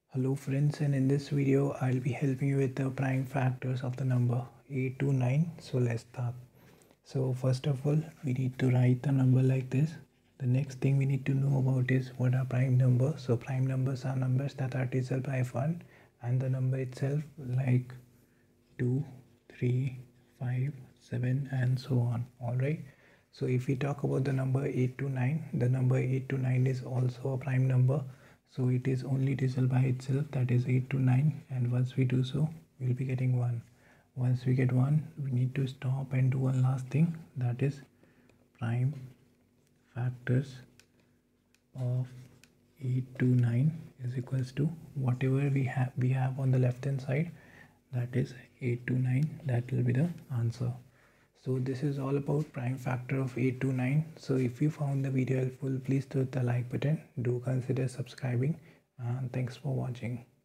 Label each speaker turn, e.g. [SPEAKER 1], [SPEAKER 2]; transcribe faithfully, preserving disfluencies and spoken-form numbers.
[SPEAKER 1] Hello friends, and in this video I'll be helping you with the prime factors of the number eight to nine. So let's start. So first of all, we need to write the number like this. The next thing we need to know about is what are prime numbers. So prime numbers are numbers that are divisible by one and the number itself, like two, three, five, seven and so on. Alright. So if we talk about the number eight to nine, the number eight to nine is also a prime number. So it is only divisible by itself, that is eight to nine, and once we do so, we will be getting one. Once we get one, we need to stop and do one last thing, that is prime factors of eight to nine is equals to whatever we have we have on the left hand side, that is eight to nine. That will be the answer. So this is all about prime factor of eight to nine. So if you found the video helpful, please hit the like button. Do consider subscribing, and thanks for watching.